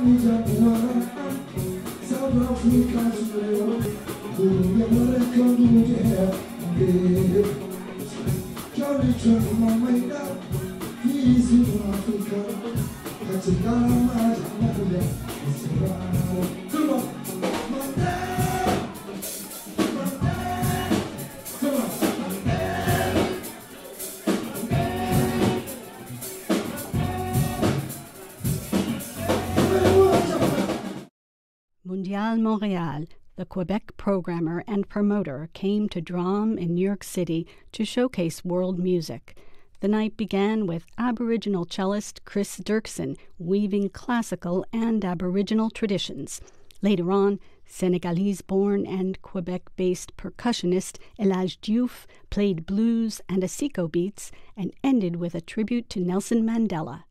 Mondial Montréal, the Quebec programmer and promoter, came to DRAM in New York City to showcase world music. The night began with Aboriginal cellist Chris Dirksen weaving classical and Aboriginal traditions. Later on, Senegalese-born and Quebec-based percussionist Elage Diouf played blues and Asiko beats and ended with a tribute to Nelson Mandela.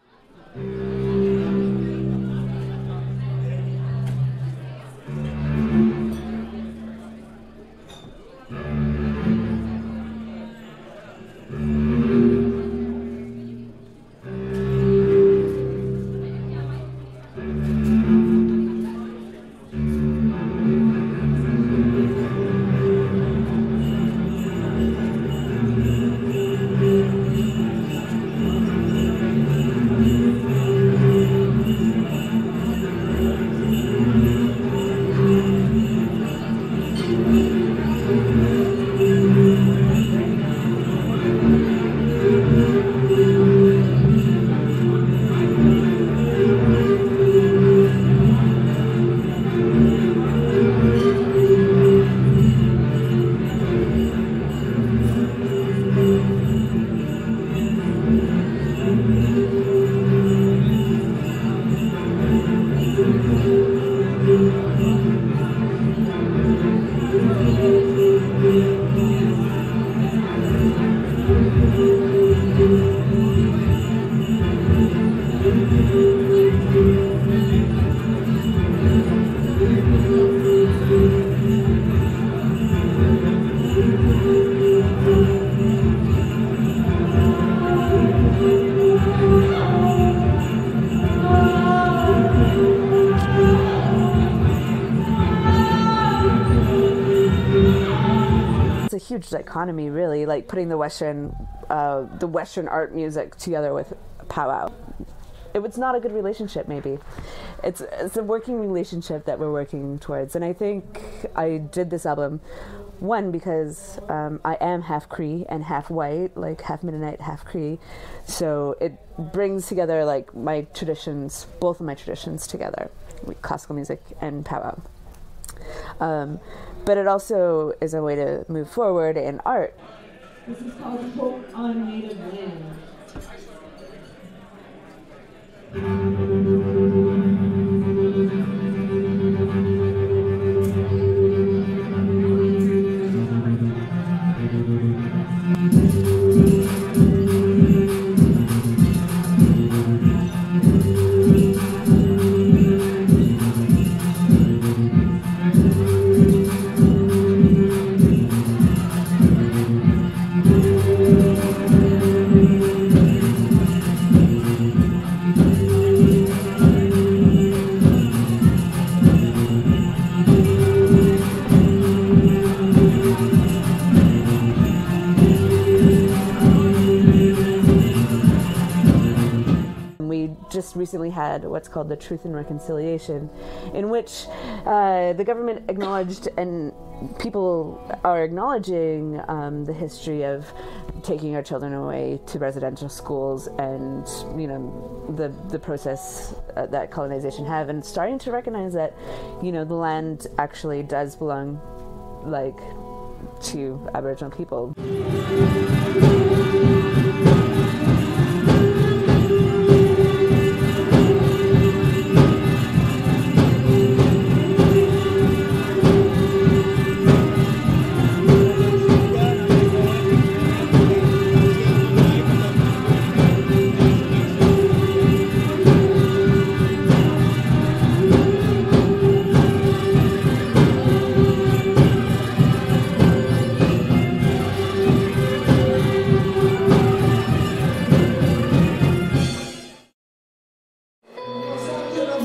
Huge dichotomy, really, like putting the Western art music together with powwow. It was not a good relationship. Maybe it's a working relationship that we're working towards, and I think I did this album one because I am half Cree and half white, like half Mennonite, half Cree, so it brings together like my traditions, both of my traditions together, classical music and powwow. But it also is a way to move forward in art. This is called Hope on Native Land. Just recently had what's called the Truth and Reconciliation, in which the government acknowledged and people are acknowledging the history of taking our children away to residential schools and, you know, the process that colonization have, and starting to recognize that, you know, the land actually does belong, like, to Aboriginal people.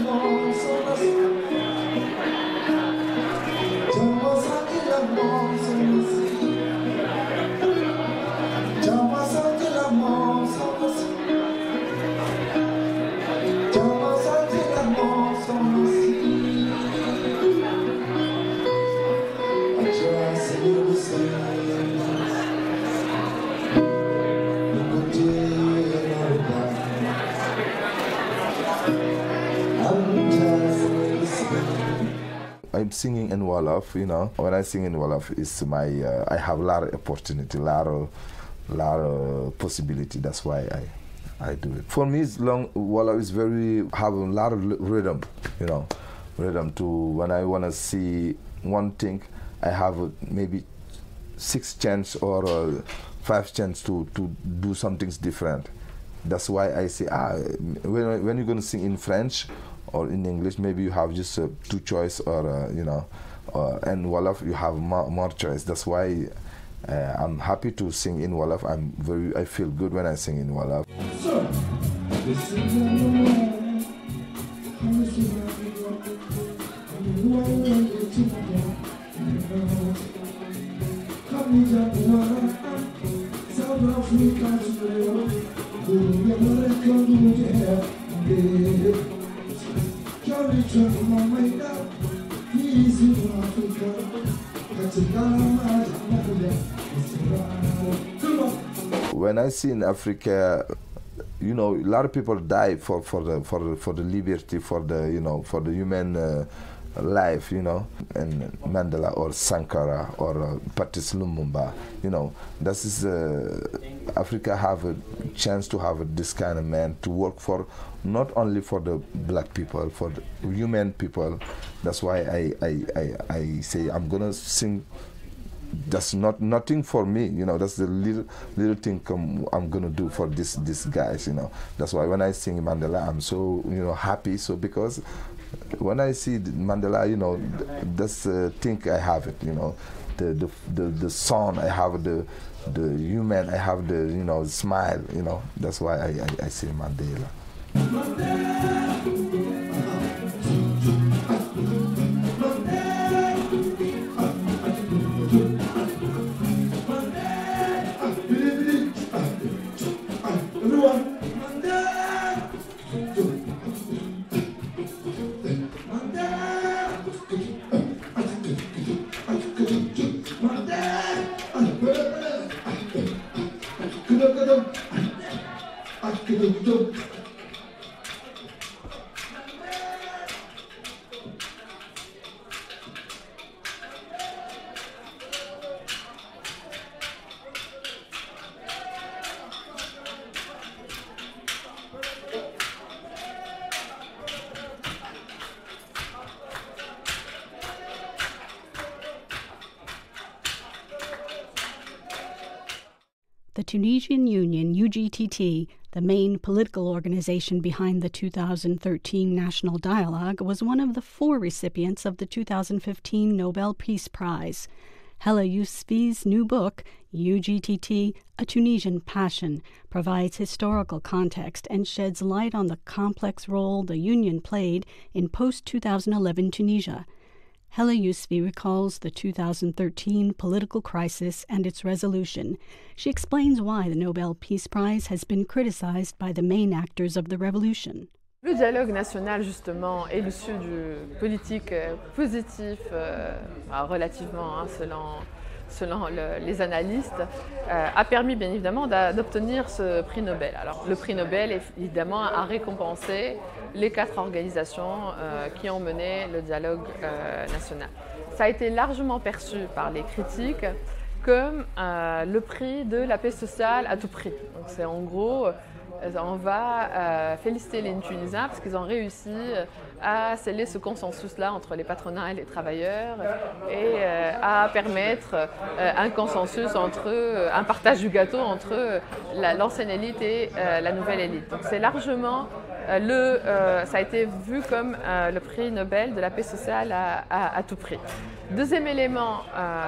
I'm singing in Wolof, you know. When I sing in Wolof, it's my I have a lot of opportunity, a lot of possibility. That's why I do it. For me, Wolof is have a lot of rhythm, you know, rhythm to when I want to see one thing, I have maybe 6 chance or 5 chance to do something different. That's why I say, when you're going to sing in French or in English, maybe you have just 2 choice, or you know, and Wolof you have more choice. That's why I'm happy to sing in Wolof. I feel good when I sing in Wolof. When I see in Africa, you know, a lot of people die for the liberty, for the, you know, for the human life, you know, and Mandela or Sankara or Patrice Lumumba, you know, this is Africa have a chance to have this kind of man to work for, not only for the black people, for the human people. That's why I say I'm gonna sing. That's nothing for me, you know. That's the little thing I'm gonna do for these guys, you know. That's why when I sing Mandela, I'm so, you know, happy. So because when I see Mandela, you know, that's the thing I have it, you know, the song I have, the human I have, the, you know, smile, you know. That's why I say Mandela. The Tunisian Union, UGTT, the main political organization behind the 2013 National Dialogue, was one of the 4 recipients of the 2015 Nobel Peace Prize. Hala Yousfi's new book, UGTT, A Tunisian Passion, provides historical context and sheds light on the complex role the Union played in post-2011 Tunisia. Hala Yousfi recalls the 2013 political crisis and its resolution. She explains why the Nobel Peace Prize has been criticized by the main actors of the revolution. Le dialogue national, justement, et l'issue du politique positif, relativement, selon les analystes, a permis bien évidemment d'obtenir ce prix Nobel. Alors, le prix Nobel, évidemment, a récompensé les 4 organisations qui ont mené le dialogue national. Ça a été largement perçu par les critiques comme le prix de la paix sociale à tout prix. Donc, c'est en gros, on va féliciter les Tunisiens parce qu'ils ont réussi à sceller ce consensus-là entre les patronats et les travailleurs et à permettre un consensus entre un partage du gâteau entre l'ancienne élite et la nouvelle élite. Donc c'est largement ça a été vu comme le prix Nobel de la paix sociale à tout prix. Deuxième élément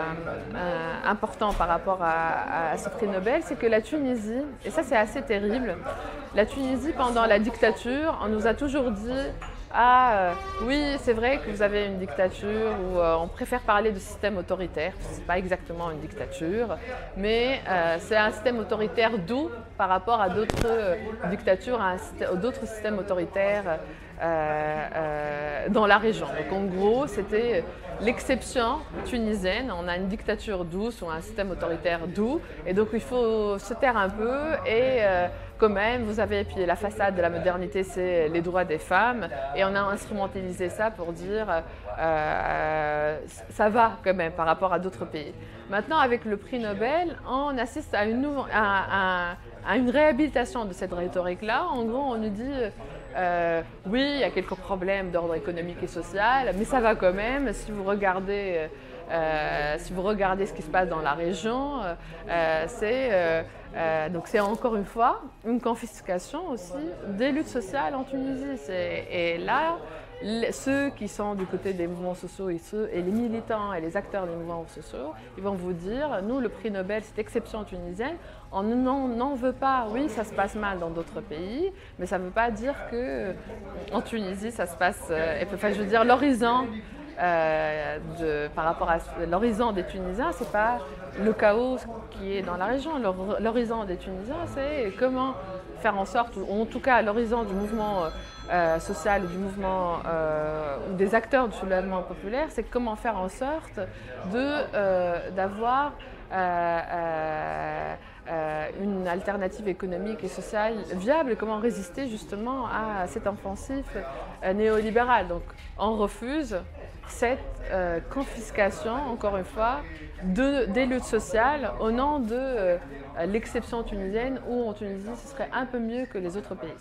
important par rapport à ce prix Nobel, c'est que la Tunisie, et ça c'est assez terrible, la Tunisie pendant la dictature, on nous a toujours dit oui, c'est vrai que vous avez une dictature où on préfère parler de système autoritaire. Ce n'est pas exactement une dictature, mais c'est un système autoritaire doux par rapport à d'autres dictatures, à d'autres systèmes autoritaires dans la région. Donc en gros, c'était l'exception tunisienne. On a une dictature douce ou un système autoritaire doux, et donc il faut se taire un peu et quand même, vous avez, puis la façade de la modernité, c'est les droits des femmes, et on a instrumentalisé ça pour dire ça va quand même par rapport à d'autres pays. Maintenant, avec le prix Nobel, on assiste à une réhabilitation de cette rhétorique-là. En gros, on nous dit oui, il y a quelques problèmes d'ordre économique et social, mais ça va quand même. Si vous regardez ce qui se passe dans la région, donc c'est encore une fois une confiscation aussi des luttes sociales en Tunisie. Et là, ceux qui sont du côté des mouvements sociaux et les militants et les acteurs des mouvements sociaux, ils vont vous dire, nous, le prix Nobel, cette exception tunisienne, on n'en veut pas. Oui, ça se passe mal dans d'autres pays, mais ça ne veut pas dire qu'en Tunisie, ça se passe... enfin, je veux dire, l'horizon par rapport à l'horizon des Tunisiens, ce n'est pas le chaos qui est dans la région. L'horizon des Tunisiens, c'est comment faire en sorte, ou en tout cas l'horizon du mouvement social, du mouvement ou des acteurs du soulèvement populaire, c'est comment faire en sorte d'avoir une alternative économique et sociale viable, et comment résister justement à cette offensive néolibérale. Donc on refuse cette confiscation, encore une fois, des luttes sociales au nom de l'exception tunisienne, où en Tunisie ce serait un peu mieux que les autres pays.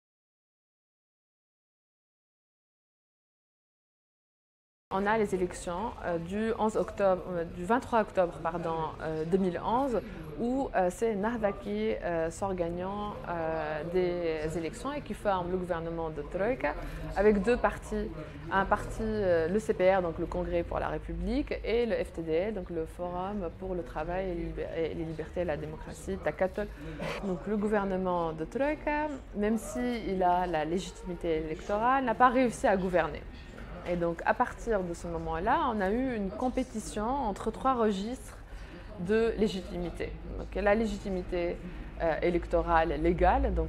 On a les élections du 23 octobre 2011, où c'est Nahda qui sort gagnant des élections et qui forme le gouvernement de Troïka avec deux partis. Un parti, le CPR, donc le Congrès pour la République, et le FTDL, donc le Forum pour le travail et les libertés et la démocratie, Takatol. Donc le gouvernement de Troïka, même s'il a la légitimité électorale, n'a pas réussi à gouverner. Et donc, à partir de ce moment-là, on a eu une compétition entre trois registres de légitimité. Donc, la légitimité électorale légale, donc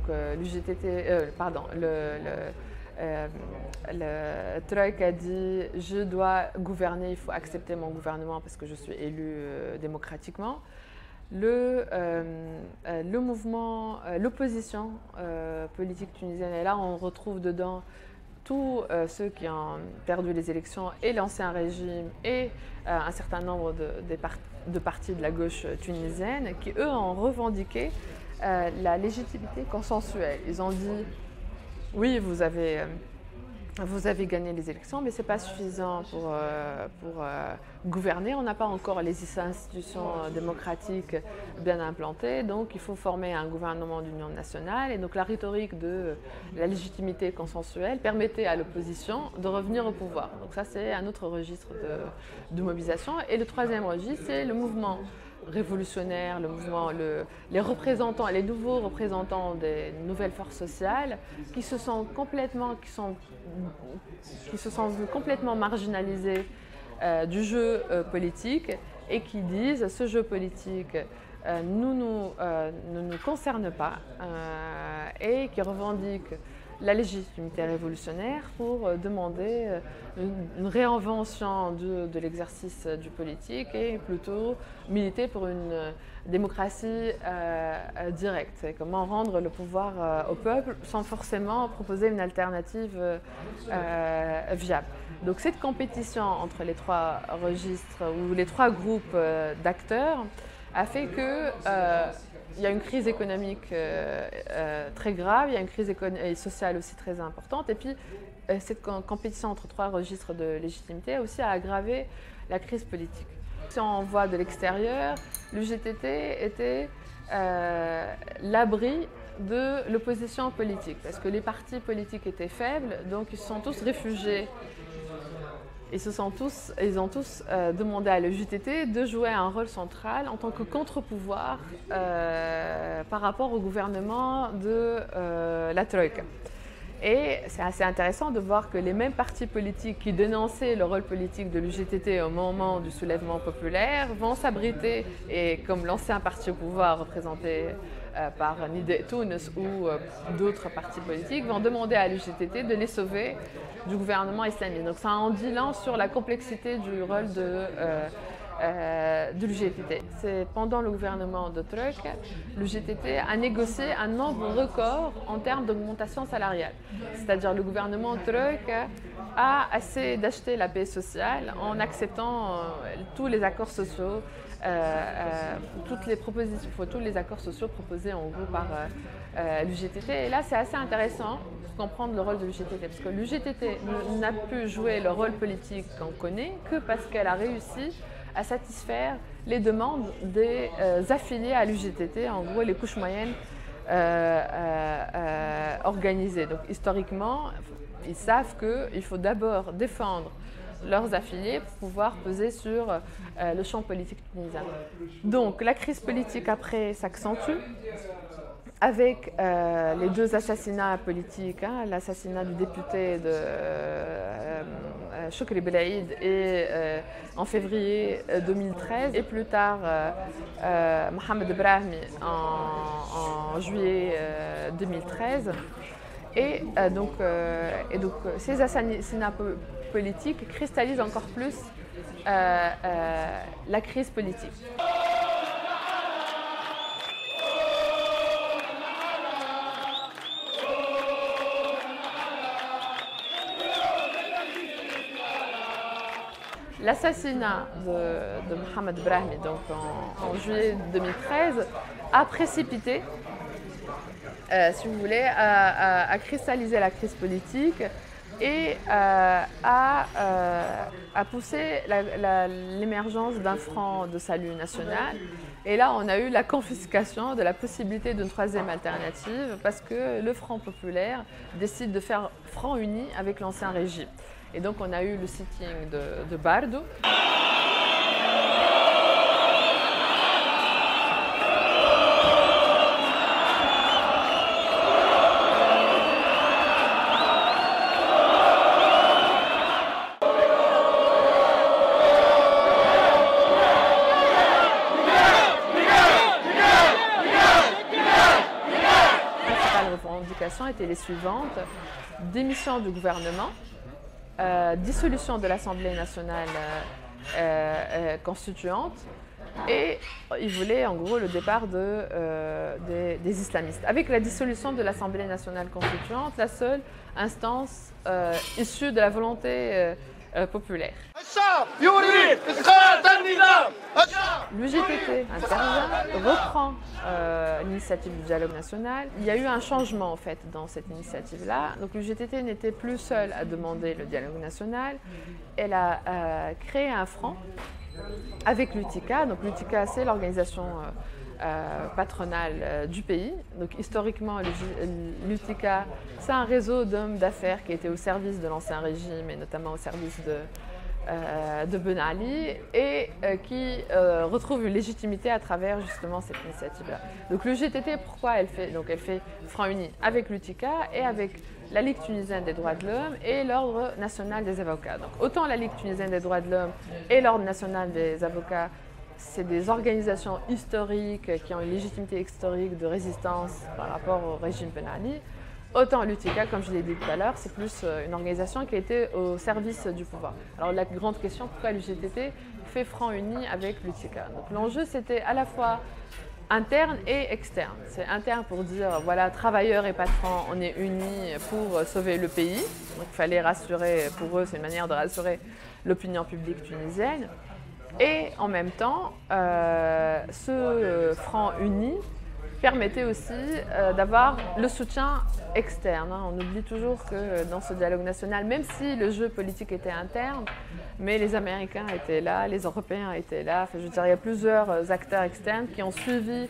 le Troïka a dit « je dois gouverner, il faut accepter mon gouvernement parce que je suis élu démocratiquement ». Le mouvement, l'opposition politique tunisienne, et là on retrouve dedans tous ceux qui ont perdu les élections et l'ancien régime et un certain nombre de partis de la gauche tunisienne qui, eux, ont revendiqué la légitimité consensuelle. Ils ont dit, oui, vous avez gagné les élections, mais ce n'est pas suffisant pour gouverner. On n'a pas encore les institutions démocratiques bien implantées, donc il faut former un gouvernement d'union nationale. Et donc la rhétorique de la légitimité consensuelle permettait à l'opposition de revenir au pouvoir. Donc ça, c'est un autre registre de mobilisation. Et le troisième registre, c'est le mouvement révolutionnaires, le mouvement, les représentants, les nouveaux représentants des nouvelles forces sociales qui se sont vus complètement marginalisés du jeu politique et qui disent ce jeu politique ne nous concerne pas et qui revendiquent la légitimité révolutionnaire pour demander une réinvention de l'exercice du politique et plutôt militer pour une démocratie directe. C'est comment rendre le pouvoir au peuple sans forcément proposer une alternative viable. Donc cette compétition entre les trois registres ou les trois groupes d'acteurs a fait que il y a une crise économique très grave, il y a une crise sociale aussi très importante. Et puis, cette compétition entre trois registres de légitimité aussi a aggravé la crise politique. Si on voit de l'extérieur, l'UGTT était l'abri de l'opposition politique, parce que les partis politiques étaient faibles, donc ils se sont tous réfugiés. Ils ont tous demandé à l'UGTT de jouer un rôle central en tant que contre-pouvoir par rapport au gouvernement de la Troïka. Et c'est assez intéressant de voir que les mêmes partis politiques qui dénonçaient le rôle politique de l'UGTT au moment du soulèvement populaire vont s'abriter, et comme l'ancien parti au pouvoir représenté par Nida Tounes ou d'autres partis politiques vont demander à l'UGTT de les sauver du gouvernement islamique. Donc ça en dit long sur la complexité du rôle de l'UGTT. C'est pendant le gouvernement de Truc, l'UGTT a négocié un nombre record en termes d'augmentation salariale. C'est-à-dire le gouvernement Truc a essayé d'acheter la paix sociale en acceptant tous les accords sociaux, toutes les propositions, tous les accords sociaux proposés en gros par l'UGTT. Et là, c'est assez intéressant pour comprendre le rôle de l'UGTT, parce que l'UGTT n'a pu jouer le rôle politique qu'on connaît que parce qu'elle a réussi à satisfaire les demandes des affiliés à l'UGTT, en gros les couches moyennes organisées. Donc historiquement, ils savent qu'il faut d'abord défendre leurs affiliés pour pouvoir peser sur le champ politique tunisien. Donc la crise politique après s'accentue avec les deux assassinats politiques, l'assassinat du député de Choukri Belaïd en février 2013 et plus tard Mohamed Brahmi en juillet 2013. Et donc ces assassinats politiques cristallisent encore plus la crise politique. L'assassinat de Mohamed Brahmi donc en juillet 2013 a précipité, si vous voulez, a cristallisé la crise politique et a poussé l'émergence d'un front de salut national. Et là, on a eu la confiscation de la possibilité d'une troisième alternative parce que le Front populaire décide de faire front uni avec l'ancien régime. Et donc, on a eu le sitting de Bardo. Étaient les suivantes: démission du gouvernement, dissolution de l'Assemblée nationale constituante, et ils voulaient en gros le départ des islamistes. Avec la dissolution de l'Assemblée nationale constituante, la seule instance issue de la volonté populaire. L'UGTT intervient, reprend l'initiative du dialogue national. Il y a eu un changement en fait dans cette initiative-là. Donc l'UGTT n'était plus seule à demander le dialogue national. Elle a créé un front avec l'UTICA. Donc l'UTICA, c'est l'organisation patronale du pays. Donc historiquement, l'UTICA, c'est un réseau d'hommes d'affaires qui était au service de l'ancien régime et notamment au service de Ben Ali et qui retrouve une légitimité à travers justement cette initiative-là. Donc l'UGTT, pourquoi elle fait? Donc elle fait front uni avec l'UTICA et avec la Ligue tunisienne des droits de l'homme et l'Ordre national des avocats. Donc autant la Ligue tunisienne des droits de l'homme et l'Ordre national des avocats, c'est des organisations historiques qui ont une légitimité historique de résistance par rapport au régime Ben Ali. Autant l'UTICA, comme je l'ai dit tout à l'heure, c'est plus une organisation qui était au service du pouvoir. Alors la grande question, pourquoi l'UGTT fait front uni avec l'UTICA? Donc l'enjeu, c'était à la fois interne et externe. C'est interne pour dire, voilà, travailleurs et patrons, on est unis pour sauver le pays. Donc il fallait rassurer, pour eux, c'est une manière de rassurer l'opinion publique tunisienne. Et en même temps, ce front uni permettait aussi d'avoir le soutien externe. On oublie toujours que dans ce dialogue national, même si le jeu politique était interne, mais les Américains étaient là, les Européens étaient là. Enfin, je veux dire, il y a plusieurs acteurs externes qui ont suivi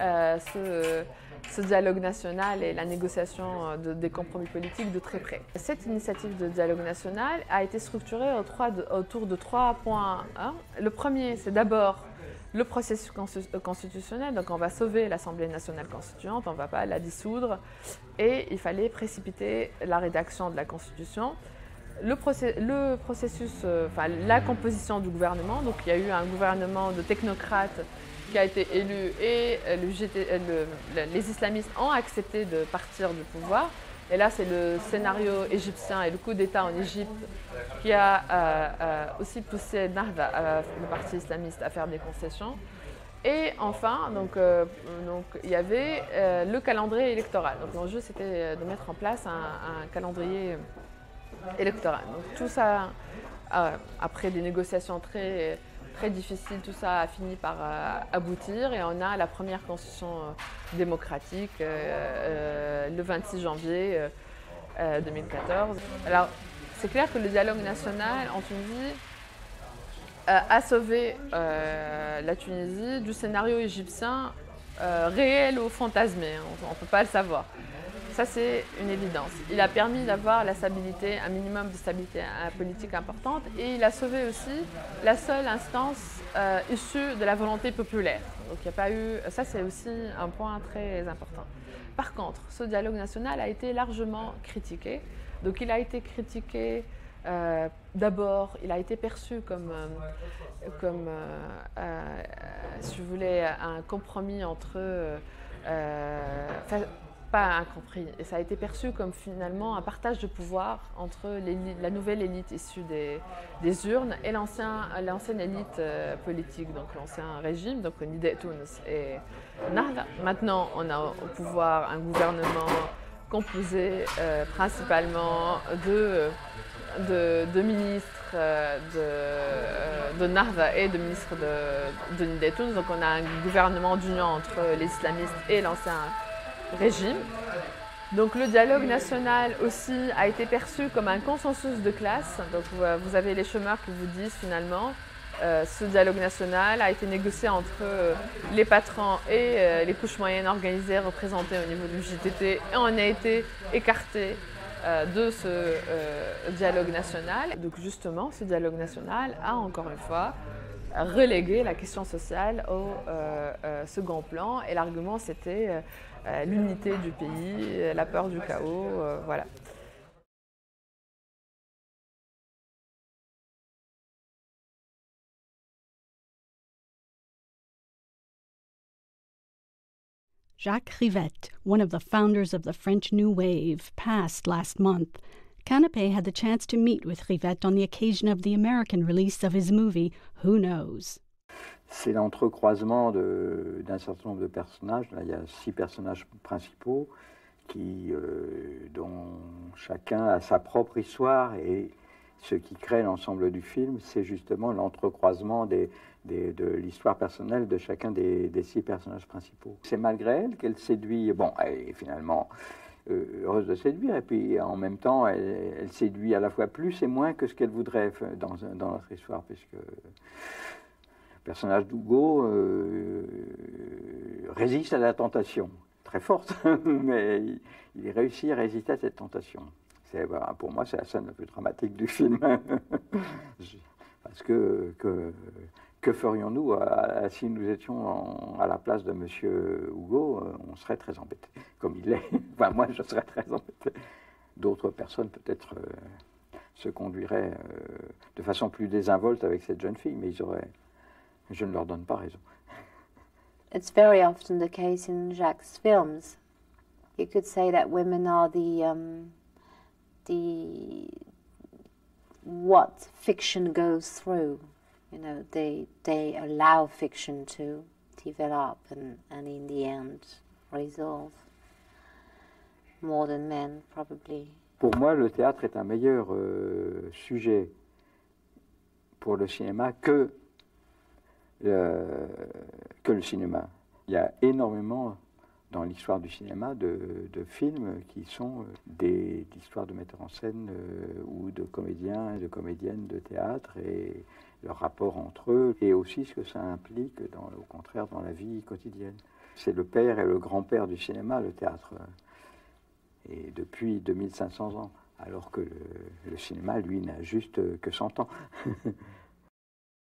ce dialogue national et la négociation des compromis politiques de très près. Cette initiative de dialogue national a été structurée autour de 3 points. Le premier, c'est d'abord le processus constitutionnel, donc on va sauver l'Assemblée nationale constituante, on ne va pas la dissoudre, et il fallait précipiter la rédaction de la Constitution. Le processus, la composition du gouvernement, donc il y a eu un gouvernement de technocrates qui a été élu et les islamistes ont accepté de partir du pouvoir. Et là, c'est le scénario égyptien et le coup d'État en Égypte qui a aussi poussé Nahda, le parti islamiste, à faire des concessions. Et enfin, donc, il y avait le calendrier électoral. Donc l'enjeu, c'était de mettre en place un calendrier électoral. Donc tout ça, après des négociations très difficiles, tout ça a fini par aboutir et on a la première constitution démocratique le 26 janvier 2014. Alors, c'est clair que le dialogue national en Tunisie a sauvé la Tunisie du scénario égyptien réel ou fantasmé, on ne peut pas le savoir. Ça, c'est une évidence. Il a permis d'avoir la stabilité, un minimum de stabilité politique importante, et il a sauvé aussi la seule instance issue de la volonté populaire. Donc, il n'y a pas eu. Ça, c'est aussi un point très important. Par contre, ce dialogue national a été largement critiqué. Donc, il a été critiqué. D'abord, il a été perçu comme si vous voulez, un compromis entre. Pas un compris. Et ça a été perçu comme finalement un partage de pouvoir entre la nouvelle élite issue des urnes et l'ancienne élite politique, donc l'ancien régime, donc Nida Tounes et Nahda. Maintenant, on a au pouvoir un gouvernement composé principalement de ministres de Nahda et de ministres de Nida Tounes. Donc on a un gouvernement d'union entre les islamistes et l'ancien régime. Donc le dialogue national aussi a été perçu comme un consensus de classe. Donc vous avez les chômeurs qui vous disent finalement ce dialogue national a été négocié entre les patrons et les couches moyennes organisées représentées au niveau du JTT et on a été écarté de ce dialogue national. Donc justement, ce dialogue national a encore une fois relégué la question sociale au second plan et l'argument c'était l'unité du pays, la peur du chaos, voilà. Jacques Rivette, one of the founders of the French New Wave, passed last month. Canapé had the chance to meet with Rivette on the occasion of the American release of his movie, Who Knows? C'est l'entrecroisement d'un certain nombre de personnages. Là, il y a 6 personnages principaux dont chacun a sa propre histoire et ce qui crée l'ensemble du film, c'est justement l'entrecroisement de l'histoire personnelle de chacun des 6 personnages principaux. C'est malgré elle qu'elle séduit, bon, elle est finalement heureuse de séduire, et puis en même temps, elle séduit à la fois plus et moins que ce qu'elle voudrait dans notre histoire, puisque le personnage d'Hugo résiste à la tentation, très forte, mais il réussit à résister à cette tentation. Pour moi, c'est la scène la plus dramatique du film. Parce que ferions-nous si nous étions à la place de Monsieur Hugo, on serait très embêtés, comme il est. Enfin, moi, je serais très embêté. D'autres personnes, peut-être, se conduiraient de façon plus désinvolte avec cette jeune fille, mais je ne leur donne pas raison. It's very often the case in Jacques' films. You could say that women are what fiction goes through. You know, they allow fiction to develop and in the end resolve more than men, probably. Pour moi, le théâtre est un meilleur sujet pour le cinéma que le cinéma. Il y a énormément dans l'histoire du cinéma de films qui sont des histoires de metteurs en scène ou de comédiens et de comédiennes de théâtre et leur rapport entre eux et aussi ce que ça implique au contraire dans la vie quotidienne. C'est le père et le grand-père du cinéma, le théâtre, et depuis 2500 ans, alors que le cinéma, lui, n'a juste que 100 ans.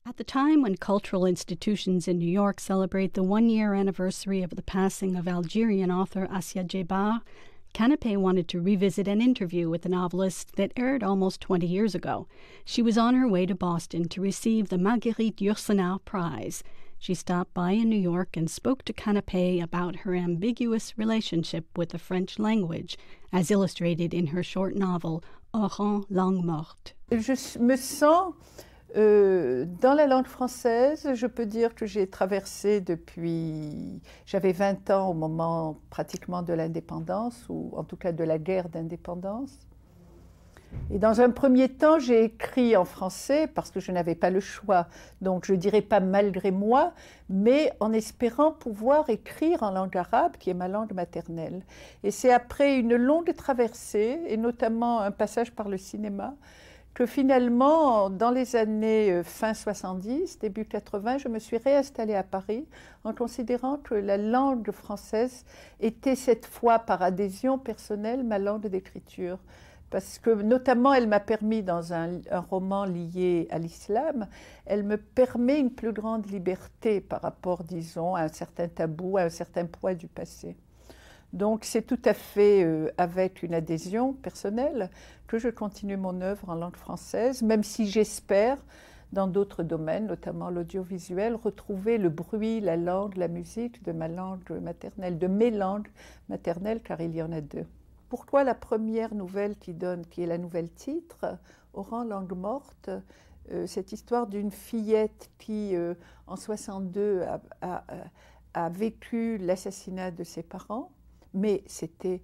At the time when cultural institutions in New York celebrate the one-year anniversary of the passing of Algerian author Assia Djebar, Canapé wanted to revisit an interview with the novelist that aired almost 20 years ago. She was on her way to Boston to receive the Marguerite Yourcenar Prize. She stopped by in New York and spoke to Canapé about her ambiguous relationship with the French language, as illustrated in her short novel Oran, langue morte. Je me sens dans la langue française. Je peux dire que j'ai traversé depuis... J'avais 20 ans au moment pratiquement de l'indépendance, ou en tout cas de la guerre d'indépendance. Et dans un premier temps, j'ai écrit en français parce que je n'avais pas le choix. Donc je ne dirais pas malgré moi, mais en espérant pouvoir écrire en langue arabe, qui est ma langue maternelle. Et c'est après une longue traversée, et notamment un passage par le cinéma, que finalement, dans les années fin 70, début 80, je me suis réinstallée à Paris en considérant que la langue française était cette fois, par adhésion personnelle, ma langue d'écriture. Parce que, notamment, elle m'a permis, dans un roman lié à l'islam, elle me permet une plus grande liberté par rapport, disons, à un certain tabou, à un certain poids du passé. Donc, c'est tout à fait avec une adhésion personnelle que je continue mon œuvre en langue française, même si j'espère, dans d'autres domaines, notamment l'audiovisuel, retrouver le bruit, la langue, la musique de ma langue maternelle, de mes langues maternelles, car il y en a deux. Pourquoi la première nouvelle qui est la nouvelle titre, Oran, langue morte, cette histoire d'une fillette qui, en 62, a vécu l'assassinat de ses parents, mais c'était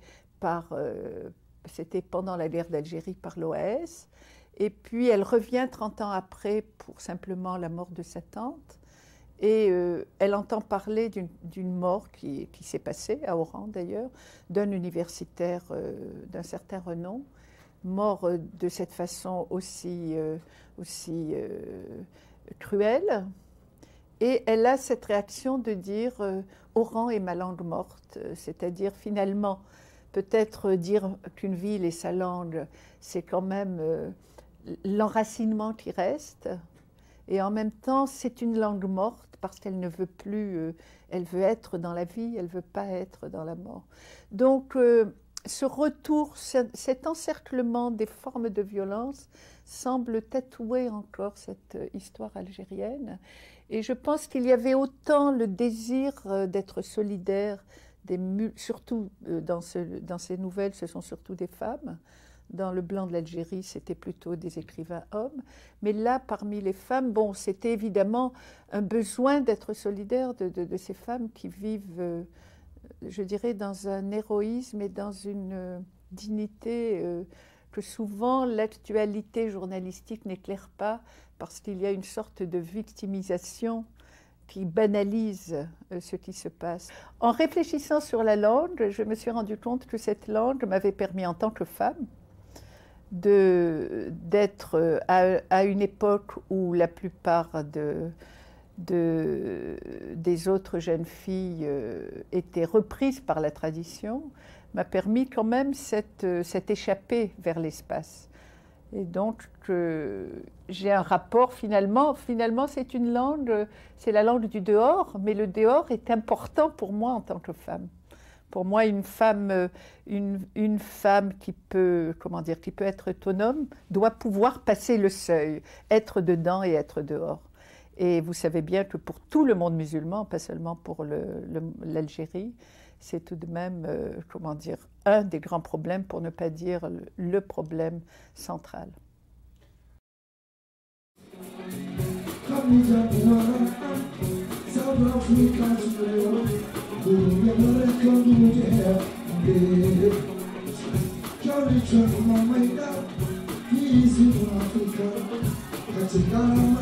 pendant la guerre d'Algérie par l'OAS, et puis elle revient 30 ans après pour simplement la mort de sa tante, et elle entend parler d'une mort qui s'est passée, à Oran d'ailleurs, d'un universitaire d'un certain renom, mort de cette façon aussi cruelle. Et elle a cette réaction de dire Oran est ma langue morte, c'est-à-dire finalement, peut-être dire qu'une ville est sa langue, c'est quand même l'enracinement qui reste. Et en même temps, c'est une langue morte parce qu'elle ne veut plus, elle veut être dans la vie, elle ne veut pas être dans la mort. Donc, ce retour, cet encerclement des formes de violence semble tatouer encore cette histoire algérienne. Et je pense qu'il y avait autant le désir d'être solidaire, surtout dans ces nouvelles, ce sont surtout des femmes. Dans Le Blanc de l'Algérie, c'était plutôt des écrivains hommes. Mais là, parmi les femmes, bon, c'était évidemment un besoin d'être solidaire de ces femmes qui vivent, je dirais, dans un héroïsme et dans une dignité que souvent l'actualité journalistique n'éclaire pas, parce qu'il y a une sorte de victimisation qui banalise ce qui se passe. En réfléchissant sur la langue, je me suis rendu compte que cette langue m'avait permis, en tant que femme, d'être à une époque où la plupart des autres jeunes filles étaient reprises par la tradition, m'a permis quand même cette échappée vers l'espace. Et donc, j'ai un rapport, finalement c'est une langue, c'est la langue du dehors, mais le dehors est important pour moi en tant que femme. Pour moi, une femme qui peut, qui peut être autonome, doit pouvoir passer le seuil, être dedans et être dehors. Et vous savez bien que pour tout le monde musulman, pas seulement pour l'Algérie, c'est tout de même, un des grands problèmes, pour ne pas dire le problème central. Africa,